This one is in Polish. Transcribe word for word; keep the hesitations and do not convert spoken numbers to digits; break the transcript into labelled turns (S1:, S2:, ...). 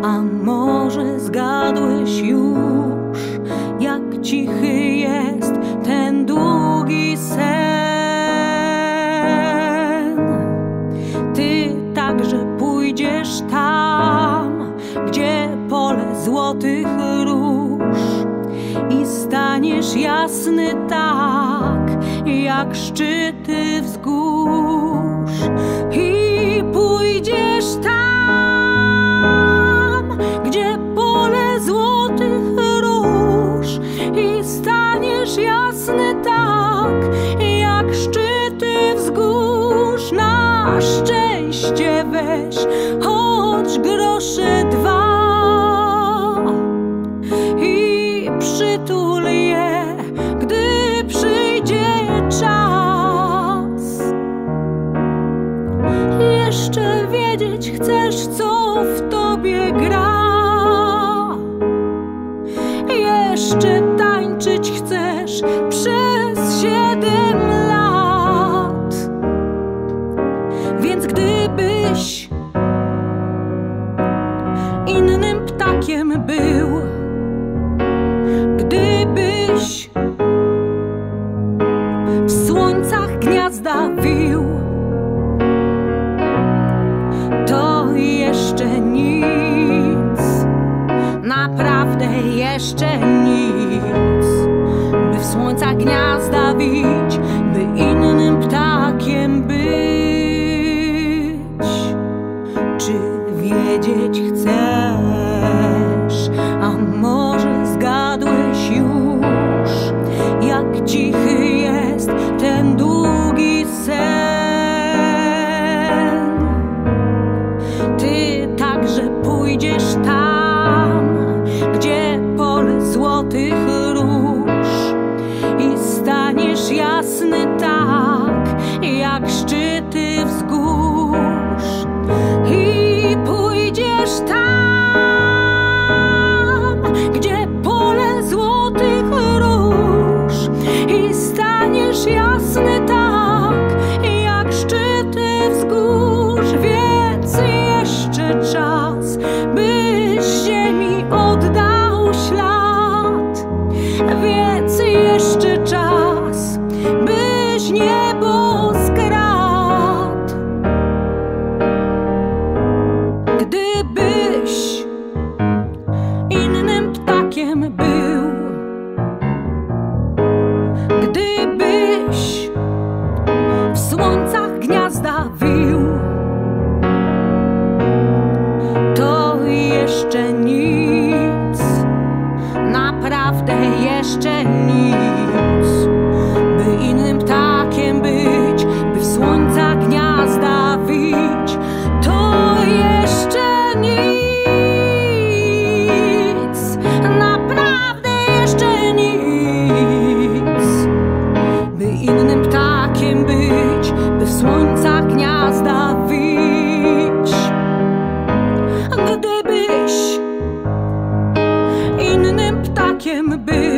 S1: A może zgadłeś już, jak cichy jest ten długi sen? Ty także pójdziesz tam, gdzie pole złotych róż, i staniesz jasny tak, jak szczyty wzgórz. I pójdziesz tam, gdzie pole złotych róż, i staniesz jasny tak, jak szczyty wzgórz. Na szczęście weź choć grosze dwa i przytul je, gdy przyjdzie czas. Jeszcze wiedzieć chcesz, co w tobie gra, jeszcze tańczyć chcesz przez siedem lat. Więc gdybyś innym ptakiem był, gdybyś w słońcach gniazda wił, to jeszcze nic, naprawdę jeszcze nic, by w słońcach gniazda wić, by innym ptakiem być. Czy wiedzieć chcesz, a może zgadłeś już, jak cichy jest ten długi sen? Ty także pójdziesz tam, gdzie pole złotych róż, i staniesz jasny tak, jak szczyty wzgórz. I pójdziesz tam, gdzie pole złotych róż, i staniesz jasny tak, jak szczyty wzgórz. Więc jeszcze czas, byś ziemi oddał ślad, więc jeszcze czas, byś niebo skradł. Gdybyś innym ptakiem był, gdybyś w słońcach gniazda wił, to jeszcze nic, naprawdę jeszcze nic, by innym ptakiem być, by w słońcach gniazda wić, to jeszcze nic, naprawdę jeszcze nic, by innym ptakiem być, by w słońcach gniazda wić. Gdybyś innym ptakiem był,